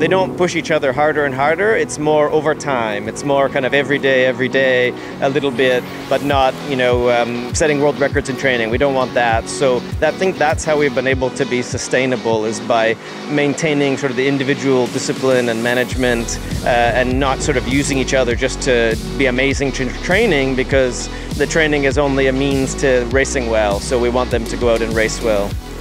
they don't push each other harder and harder. It's more over time. It's more kind of every day, a little bit, but not, setting world records in training. We don't want that. So I think that's how we've been able to be sustainable, is by maintaining sort of the individual discipline and management, and not sort of using each other just to be amazing training, because the training is only a means to racing well. So we want them to go out and race well.